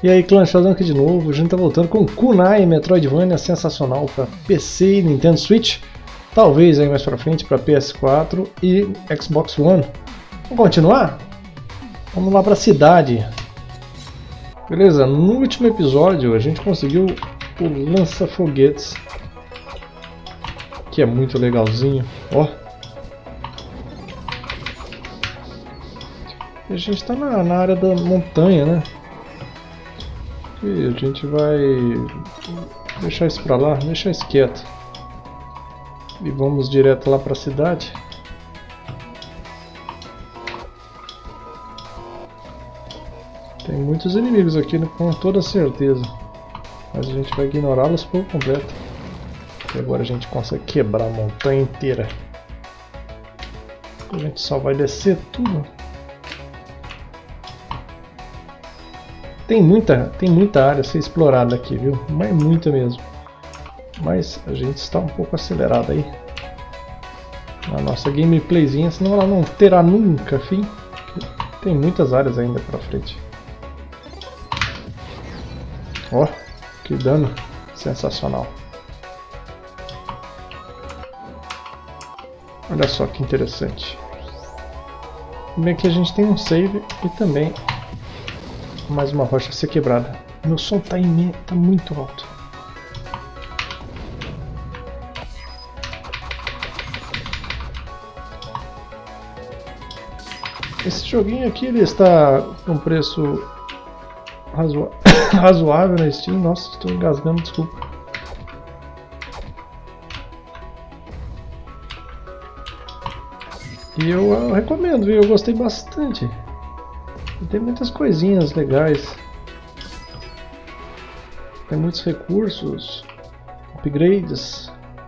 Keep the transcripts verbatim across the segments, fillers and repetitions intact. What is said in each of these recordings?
E aí, clã, Sheldon aqui de novo. A gente tá voltando com Kunai Metroidvania sensacional para P C e Nintendo Switch. Talvez aí mais pra frente para P S quatro e Xbox One. Vamos continuar? Vamos lá pra cidade. Beleza, no último episódio a gente conseguiu o lança-foguetes, que é muito legalzinho. Ó. A gente está na, na área da montanha, né? E a gente vai deixar isso pra lá, deixar isso quieto. E vamos direto lá pra cidade. Tem muitos inimigos aqui, né, com toda certeza. Mas a gente vai ignorá-los por completo. E agora a gente consegue quebrar a montanha inteira. A gente só vai descer tudo. Tem muita, tem muita área a ser explorada aqui, viu? Mas muita mesmo. Mas a gente está um pouco acelerado aí na nossa gameplayzinha, senão ela não terá nunca fim. Tem muitas áreas ainda pra frente. Ó, que dano sensacional. Olha só que interessante. Bem que a gente tem um save e também mais uma rocha a ser quebrada. Meu som tá, imen tá muito alto. Esse joguinho aqui ele está com preço razo... razoável na Steam. Nossa, estou engasgando, desculpa. E eu, eu recomendo, viu? Eu gostei bastante. Tem muitas coisinhas legais. Tem muitos recursos, upgrades.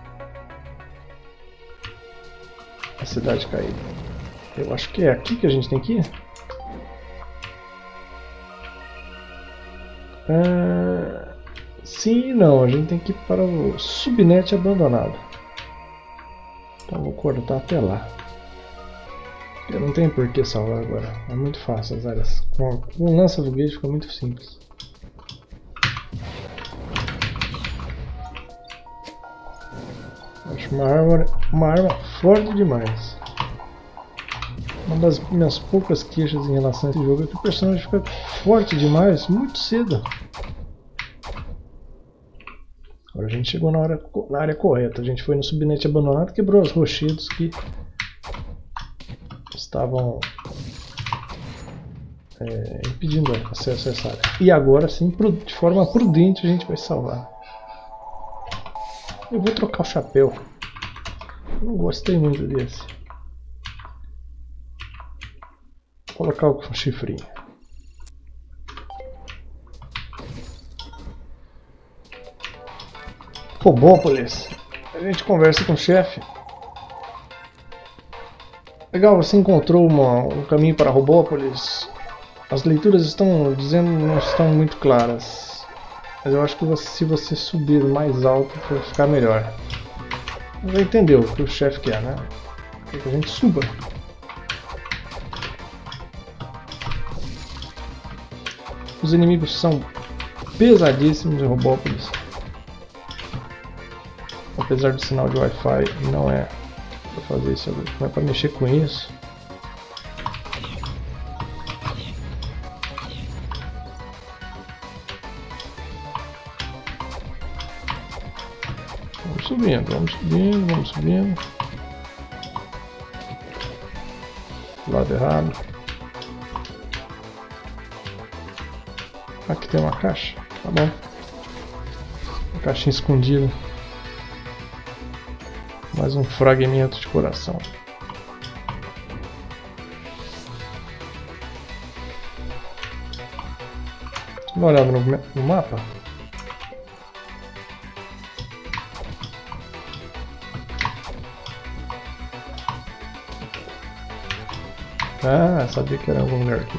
A cidade caída. Eu acho que é aqui que a gente tem que ir. Ah, sim e não. A gente tem que ir para o subnet abandonado. Então vou cortar até lá. Eu não tenho por que salvar agora, é muito fácil as áreas. Com um lança-foguete fica muito simples. Acho uma arma, uma arma forte demais. Uma das minhas poucas queixas em relação a esse jogo é que o personagem fica forte demais muito cedo. Agora a gente chegou na, hora, na área correta, a gente foi no subnet abandonado, quebrou os rochedos que estavam é, impedindo acesso a essa área. E agora sim, de forma prudente, a gente vai salvar. Eu vou trocar o chapéu. Eu não gostei muito desse. Vou colocar o chifrinho. Robópolis. A gente conversa com o chefe. Legal, você encontrou uma, um caminho para Robópolis. As leituras estão dizendo não estão muito claras. Mas eu acho que você, se você subir mais alto vai ficar melhor. Já entendeu o que o chefe quer, né? Quer que a gente suba. Os inimigos são pesadíssimos em Robópolis. Apesar do sinal de Wi-Fi, não é para fazer isso, não é para mexer com isso. Vamos subindo, vamos subindo, vamos subindo. Lado errado. Aqui tem uma caixa, tá bom. Uma caixinha escondida. Mais um fragmento de coração. Dá uma olhada no, no mapa. Ah, sabia que era em algum lugar aqui.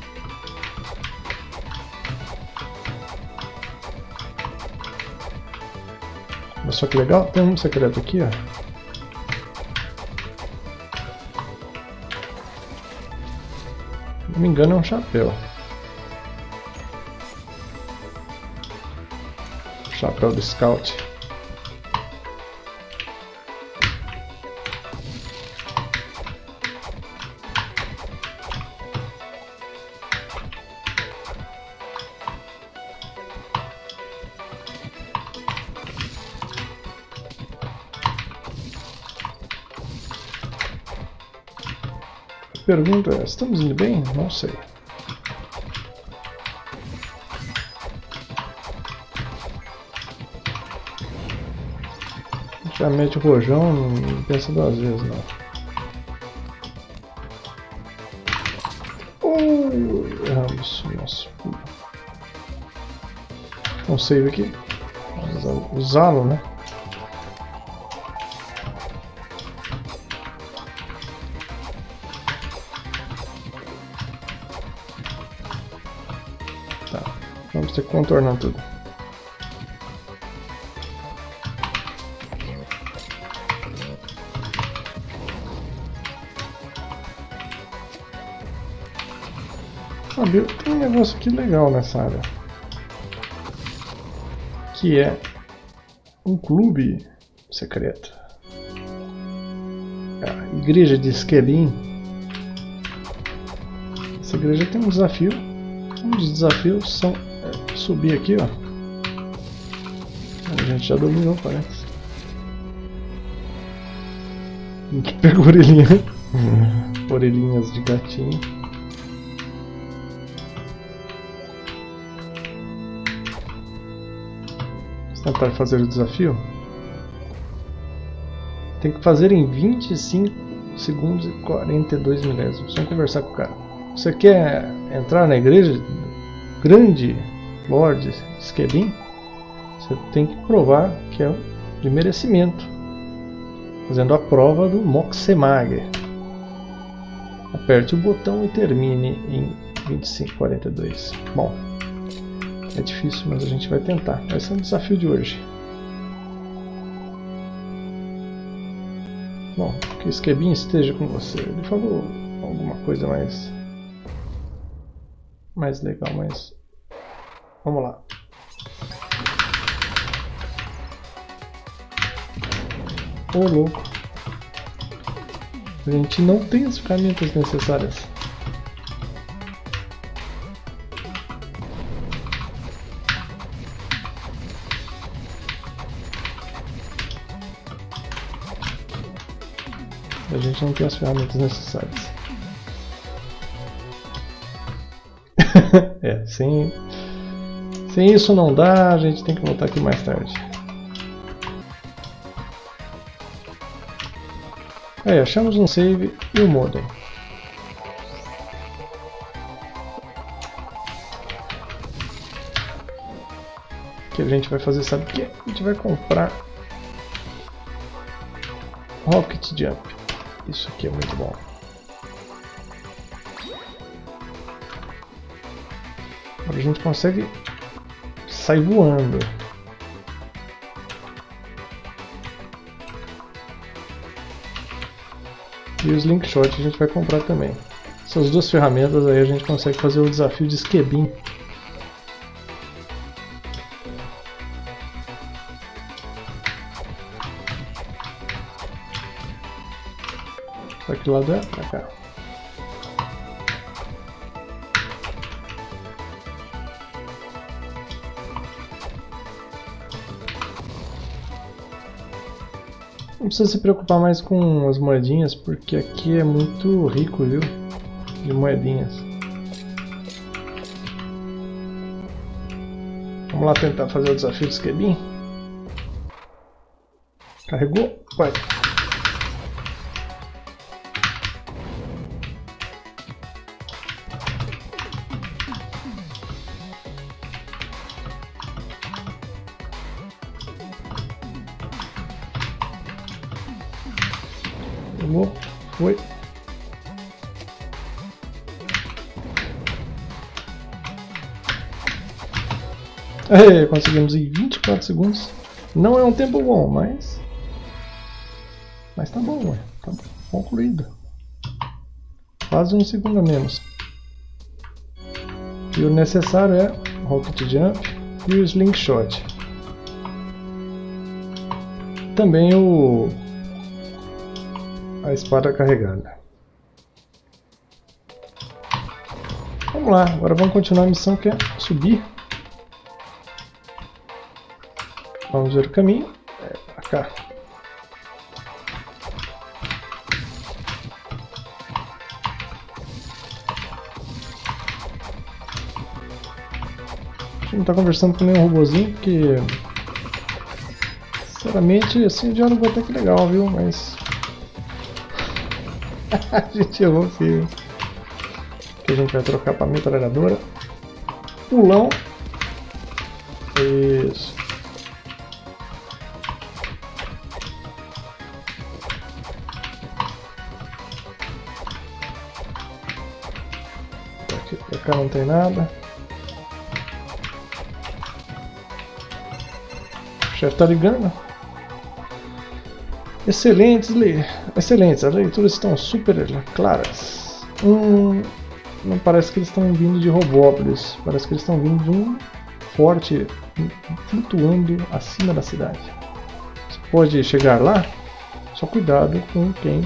Olha só que legal, tem um secreto aqui, ó. Se não me engano é um chapéu. Chapéu do Scout. Pergunta é, estamos indo bem? Não sei. Já mete o rojão, não pensa duas vezes não. Oh, erramos o nosso pulo. Um save aqui. Usá-lo, né? Tá, vamos ter que contornar tudo. Sabe, tem um negócio aqui legal nessa área, que é um clube secreto. A igreja de Skellin. Essa igreja tem um desafio. Um dos desafios são é, subir aqui, ó. A gente já dominou, parece. Pega a orelhinha. Orelhinhas de gatinho. Tentar fazer o desafio. Tem que fazer em vinte e cinco segundos e quarenta e dois milésimos. Vamos conversar com o cara. Você quer entrar na igreja grande Lord Skellin? Você tem que provar que é de merecimento, fazendo a prova do Moxemag. Aperte o botão e termine em vinte e cinco quarenta e dois. Bom, é difícil, mas a gente vai tentar. Vai ser o desafio de hoje. Bom, que o Skellin esteja com você. Ele falou alguma coisa mais mais legal, mas vamos lá. Ô louco, a gente não tem as ferramentas necessárias. A gente não tem as ferramentas necessárias. É, sem, sem isso não dá, a gente tem que voltar aqui mais tarde. Aí, achamos um save e o modem. O que a gente vai fazer, sabe o que? A gente vai comprar Rocket Jump. Isso aqui é muito bom. Agora a gente consegue sair voando. E o Slingshot a gente vai comprar também. Essas duas ferramentas aí a gente consegue fazer o desafio de Skellin. Pra que lado é? Pra cá. Não precisa se preocupar mais com as moedinhas, porque aqui é muito rico, viu? De moedinhas. Vamos lá tentar fazer o desafio do Skellin. Carregou? Vai! Foi. Aí, conseguimos em vinte e quatro segundos. Não é um tempo bom, mas... Mas tá bom, ué. Tá concluído. Quase um segundo a menos. E o necessário é Rocket Jump e o Slingshot. também o a espada carregada. Vamos lá, agora vamos continuar a missão, que é subir. Vamos ver o caminho. É pra cá. A gente não tá conversando com nenhum robozinho, porque sinceramente assim o diálogo até que legal, viu? Mas a gente errou feio. Que a gente vai trocar para metralhadora. Pulão. Isso. Aqui pra cá não tem nada. O chefe tá ligando. Excelentes, le... Excelentes, as leituras estão super claras. Hum, não parece que eles estão vindo de Robópolis, parece que eles estão vindo de um forte flutuando acima da cidade. Você pode chegar lá, só cuidado com quem.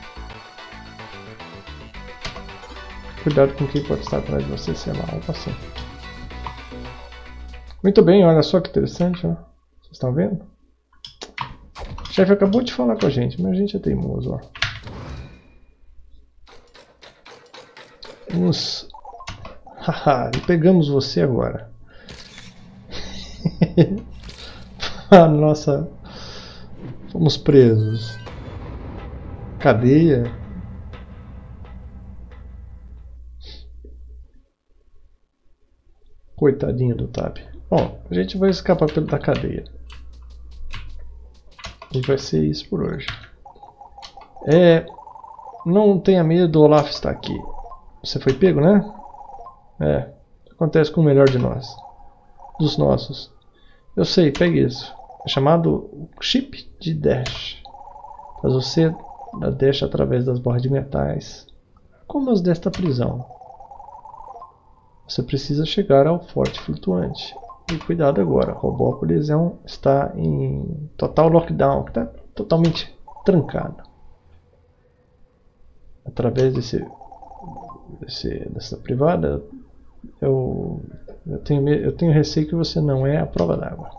Cuidado com quem pode estar atrás de você, sei lá, algo assim. Muito bem, olha só que interessante, ó. Vocês estão vendo? O chefe acabou de falar com a gente, mas a gente é teimoso, ó. Vamos... Haha, pegamos você agora. Ah, nossa. Fomos presos. Cadeia. Coitadinho do Tab. Bom, a gente vai escapar da cadeia. E vai ser isso por hoje. É... Não tenha medo, o Olaf está aqui. Você foi pego, né? É. Acontece com o melhor de nós. Dos nossos. Eu sei, pegue isso. É chamado chip de dash. Faz você dar dash através das barras de metais. Como as desta prisão. Você precisa chegar ao forte flutuante. E cuidado agora, Robópolis é um, está em total lockdown, está totalmente trancado. Através desse, desse, dessa privada, eu, eu, tenho, eu tenho receio que você não é a prova d'água.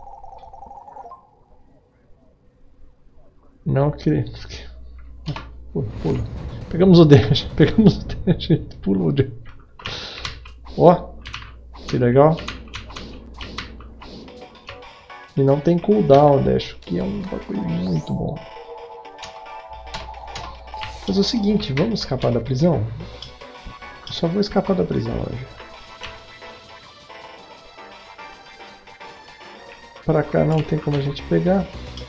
Não que... Pula, pula. Pegamos o dash, pegamos o dash, pula o dash. Ó, que legal. E não tem cooldown, dash, que é um bagulho muito bom. Mas é o seguinte, vamos escapar da prisão? Eu só vou escapar da prisão hoje. Pra cá não tem como a gente pegar.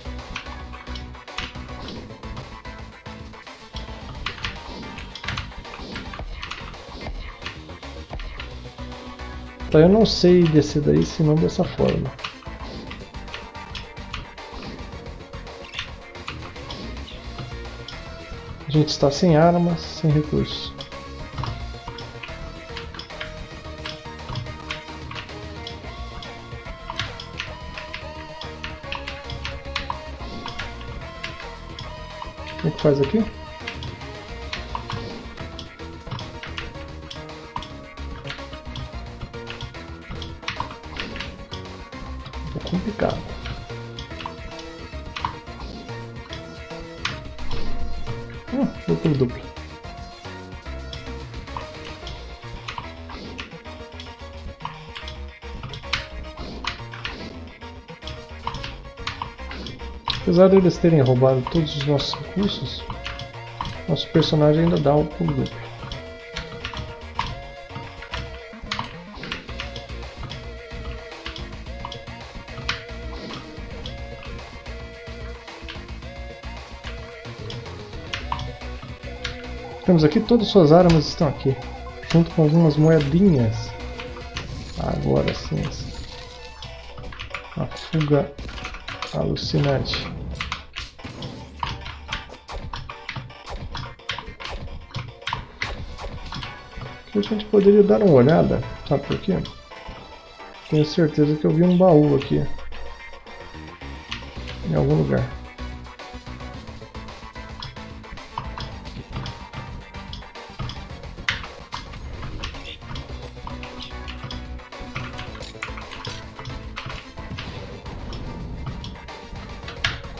Tá, eu não sei descer daí senão dessa forma. A gente está sem armas, sem recursos. O que faz aqui? É complicado. Hum, duplo duplo. Apesar de eles terem roubado todos os nossos recursos, nosso personagem ainda dá um pulo duplo. Temos aqui, todas as suas armas estão aqui, junto com algumas moedinhas. Agora sim, uma fuga alucinante. Aqui a gente poderia dar uma olhada, sabe por quê? Tenho certeza que eu vi um baú aqui, em algum lugar.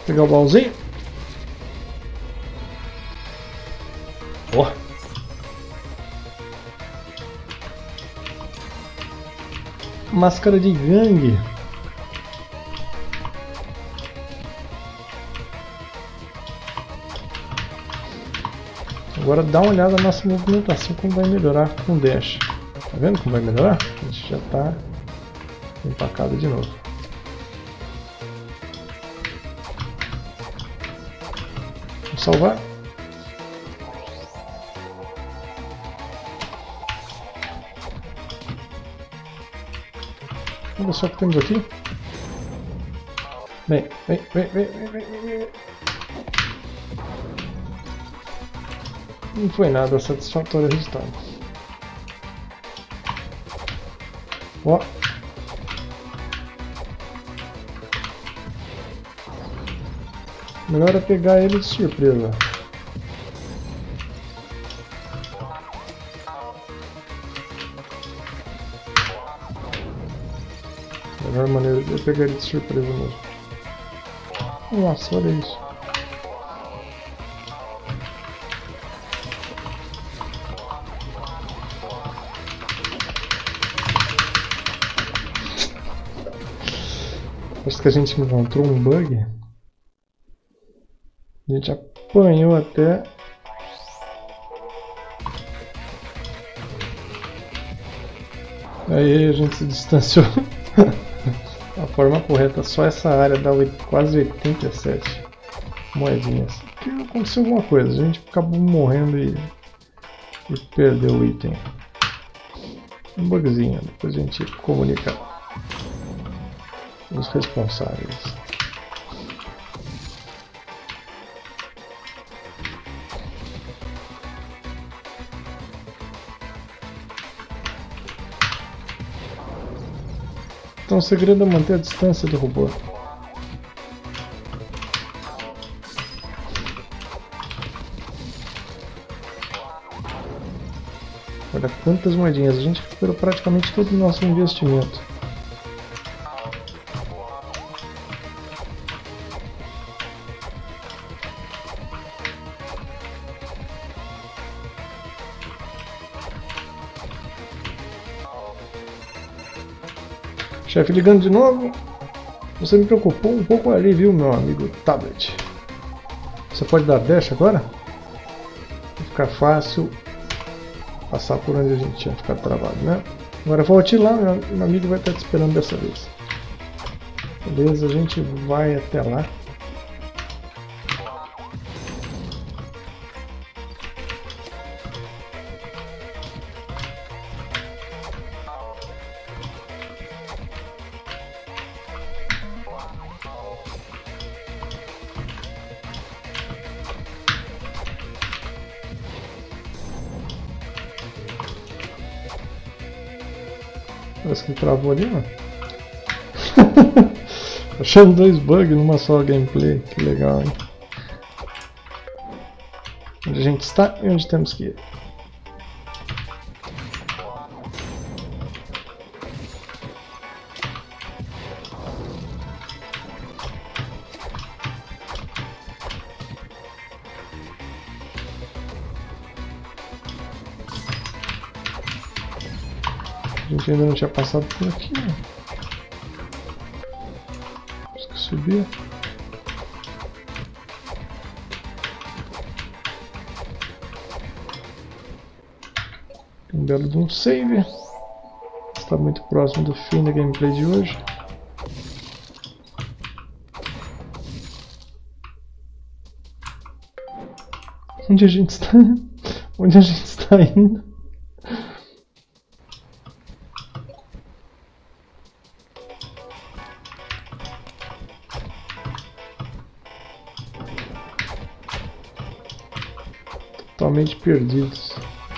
Pegar o baúzinho. Ó. Oh. Máscara de gangue. Agora dá uma olhada na nossa movimentação, como vai melhorar com o dash. Tá vendo como vai melhorar? A gente já tá empacado de novo. Vamos salvar. Olha só o que temos aqui. Vem, vem, vem, vem, vem, vem, vem. Não foi nada satisfatório o resultado. Ó. Melhor é pegar ele de surpresa. A melhor maneira de pegar ele de surpresa mesmo. Nossa, olha isso. Acho que a gente encontrou um bug. A gente apanhou até. Aí a gente se distanciou. A forma correta, só essa área dá quase oitenta e sete moedinhas. Aqui aconteceu alguma coisa, a gente acabou morrendo e, e perdeu o item. Um bugzinho, depois a gente comunica os responsáveis. Então o segredo é manter a distância do robô. Olha quantas moedinhas, a gente recuperou praticamente todo o nosso investimento. Chefe ligando de novo. Você me preocupou um pouco ali, viu, meu amigo tablet? Você pode dar dash agora? Vai ficar fácil passar por onde a gente tinha ficado travado, né? Agora volte lá, meu amigo vai estar te esperando dessa vez. Beleza, a gente vai até lá. Parece que travou ali, ó. Achando dois bugs numa só gameplay, que legal, hein? Onde a gente está e onde temos que ir. A gente ainda não tinha passado por aqui, né? Acho que subir. Um belo de um save. Está muito próximo do fim da gameplay de hoje. Onde a gente está? Onde a gente está indo? Totalmente perdidos.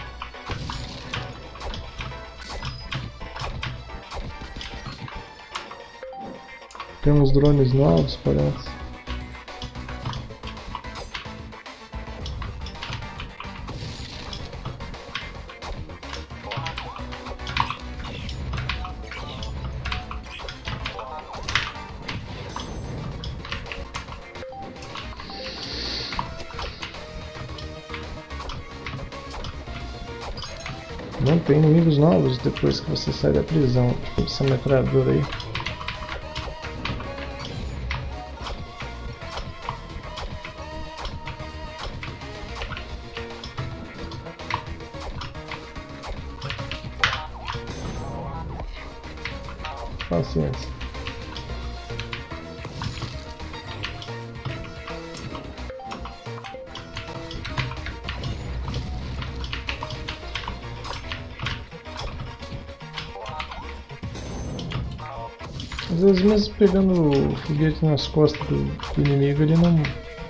Tem uns drones novos, parece. Não tem inimigos novos depois que você sai da prisão. Tipo essa metralhadora aí. Paciência. Às vezes mesmo pegando o foguete nas costas do, do inimigo ele não,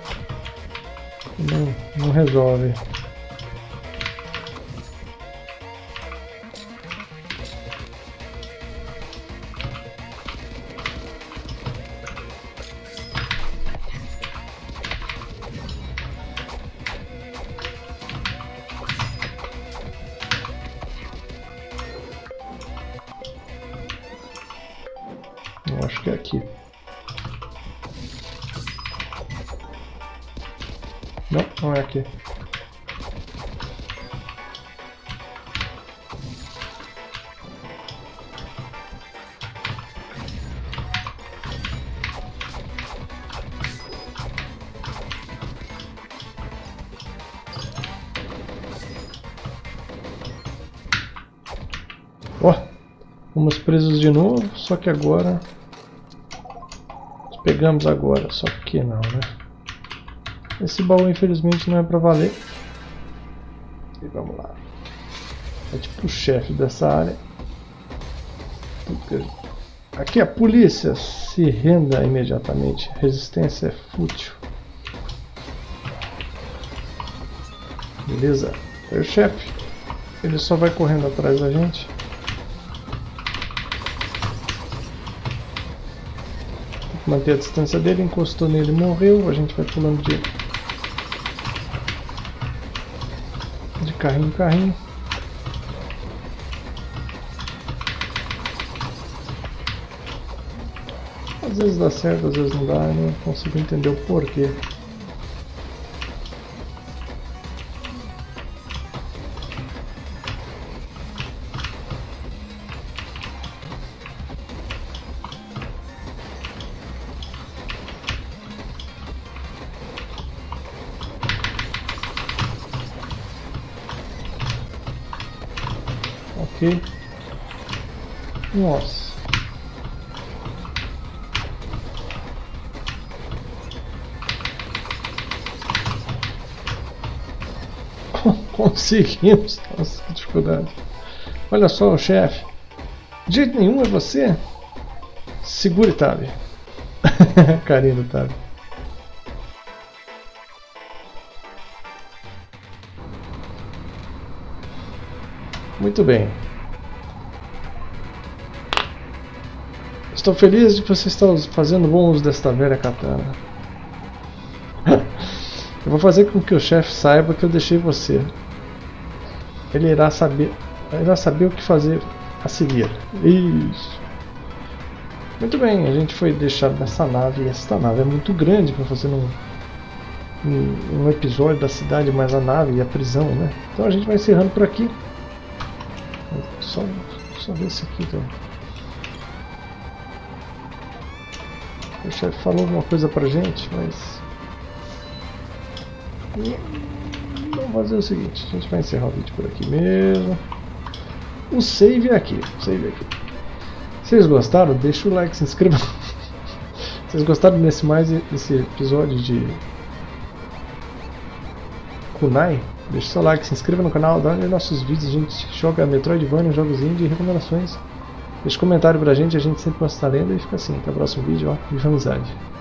não, não resolve. Eu acho que é aqui. Não, não é aqui. Ó, oh, fomos presos de novo, só que agora pegamos agora, só que não, né? Esse baú infelizmente não é pra valer. E vamos lá. É tipo o chefe dessa área. Aqui a polícia, se renda imediatamente. Resistência é fútil. Beleza. É o chefe. Ele só vai correndo atrás da gente. Manter a distância dele, encostou nele e morreu. A gente vai pulando de, de carrinho em carrinho. Às vezes dá certo, às vezes não dá, eu não consigo entender o porquê. Ok. Nossa. Conseguimos. Nossa, que dificuldade. Olha só o chefe. De jeito nenhum é você? Segure Tab. Carinho do Tab. Muito bem. Estou feliz de que você está fazendo bom uso desta velha katana. Eu vou fazer com que o chefe saiba que eu deixei você. Ele irá saber, irá saber o que fazer a seguir. Isso. Muito bem, a gente foi deixado nessa nave. E esta nave é muito grande para fazer um, um, um episódio da cidade, mais a nave e a prisão, né? Então a gente vai encerrando por aqui. Só, só ver isso aqui, então. O chefe falou alguma coisa pra gente, mas... Vamos fazer o seguinte, a gente vai encerrar o vídeo por aqui mesmo. O save é aqui, o save é aqui. Se vocês gostaram, deixa o like, se inscreva. Se vocês gostaram desse mais esse episódio de Kunai, deixa seu like, se inscreva no canal, dá nos nossos vídeos, a gente joga Metroidvania, jogos indie e recomendações. Deixa um comentário pra gente, a gente sempre posta lenda e fica assim. Até o próximo vídeo, ó, de amizade.